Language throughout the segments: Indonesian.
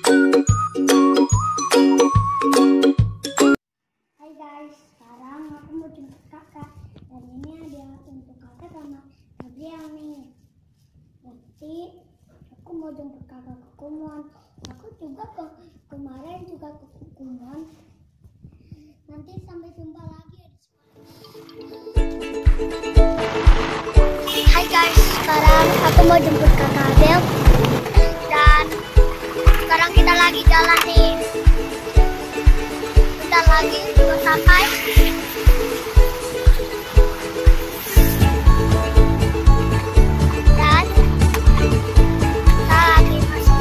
Hai guys, sekarang aku mau jemput kakak. Dan ini ada untuk kakak sama Gabriel nih. Nanti aku mau jemput kakak ke Kumon. Aku juga kemarin juga ke Kumon. Nanti sampai jumpa lagi ya di sekolah. Hai guys, sekarang aku mau jemput kakak Abel. Dan sekarang kita lagi jalan nih. Kita lagi juga sampai. Dan kita lagi masuk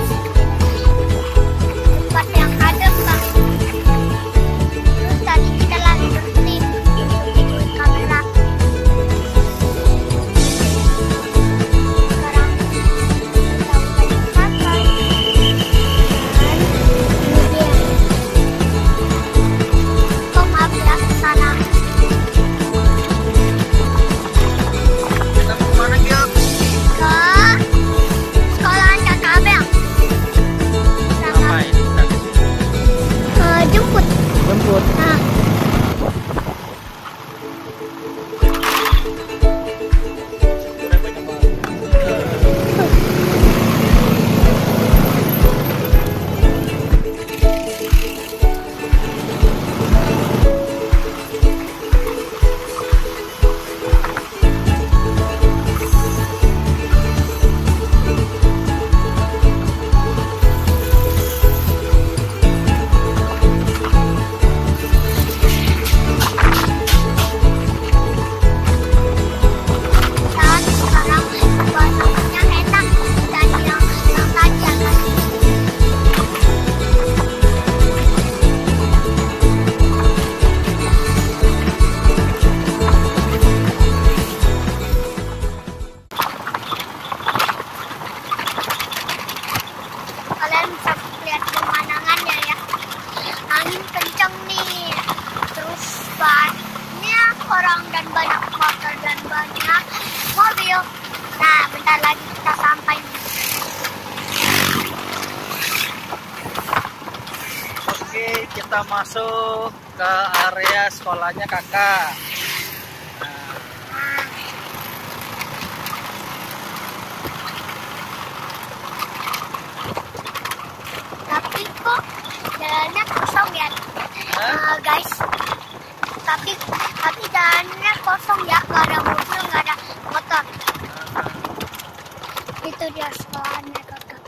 tempat yang adem kan. Terus tadi kita lagi berhenti untuk kamera. Sekarang kita udah sampai. Dan ini dia. Kok maaf ya ke sana. Kita mau kemana, Gil? Ke sekolahan kakak Abel. Ngapain? Jemput. Jemput. Nah. Dan sekarang suasananya enak dan yang tadi akan kalian bisa lihat pemandangannya ya. Angin kencang nih. Terus banyak orang dan banyak motor dan banyak mobil. Nah, bentar lagi kita sampai. Oke, kita masuk ke area sekolahnya kakak. Nah, tapi kok jalannya kosong ya, guys. Tapi jalannya kosong ya, nggak ada mobil, nggak ada motor. Itu dia sekolahnya kakak.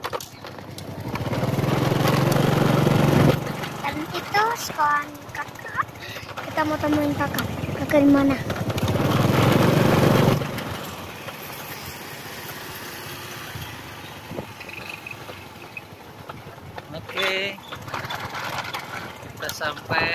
Dan itu sekolahnya kakak. Kita mau temuin kakak. Kakak di mana? Oke, kita sampai.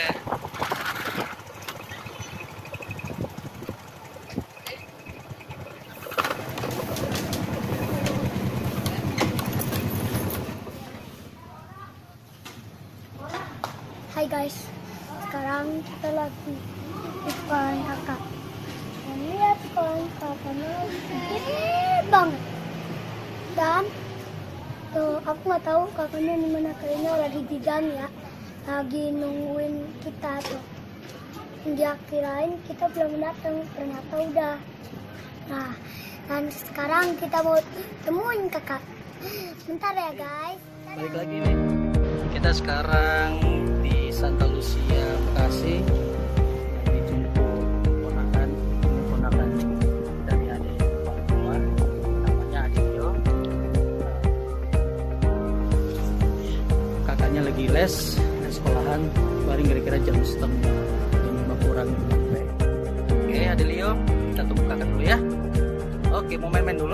Hai guys, sekarang kita lagi di sekolah kakak. Dan lihat sekolah kakaknya gede banget. Dan tuh aku nggak tahu kakaknya di mana, kayaknya lagi di dalam ya, lagi nungguin kita tuh. Dia kirain kita belum datang, ternyata udah. Nah, dan sekarang kita mau temuin kakak. Bentar ya guys. Balik lagi nih. Kita sekarang di Santa Lucia, Bekasi. Dijemput ponakan dari adik Pak Tua, namanya Adityo. Kakaknya lagi les di sekolahan, paling kira-kira jam 5 kurang sampai. Oke, Adelio, kita tunggu kakak dulu ya. Oke, mau main-main dulu.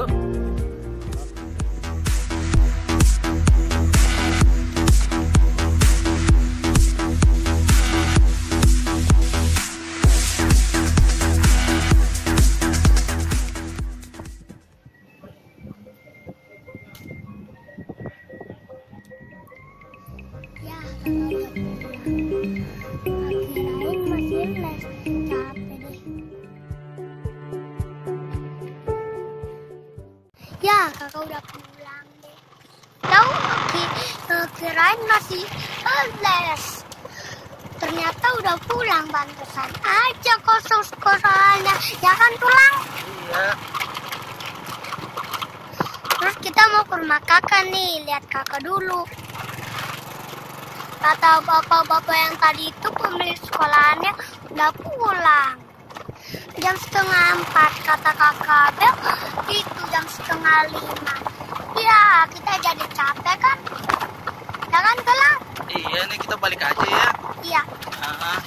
Ya, kirain masih les. Capek deh. Ya, kakak udah pulang deh. Tahu kirain masih les. Ternyata udah pulang, pantesan aja kosong sekolahannya. Ya kan pulang? Iya. Terus kita mau ke rumah kakak nih, lihat kakak dulu. Kata bapak-bapak yang tadi itu pemilik sekolahannya udah pulang. Jam 3:30 kata kakak Bel, itu jam 4:30. Ya, kita jadi capek kan? Ya kan, Gelang? Iya nih, kita balik aja ya. Iya. Ah,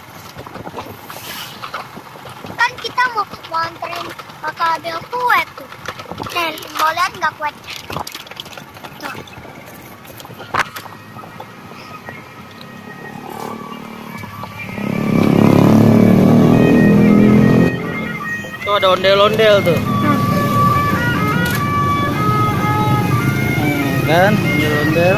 Kan kita mau anterin kakak Bel kue tuh. Nih, mau lihat nggak kue? Tuh. tuh ada ondel-ondel tuh. Kan, ondel-ondel.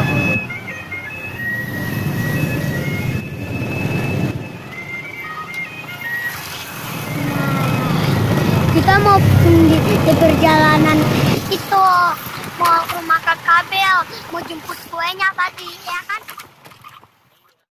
Kita mau di perjalanan itu mau ke rumah kakak Bel, mau jemput kuenya tadi, ya kan?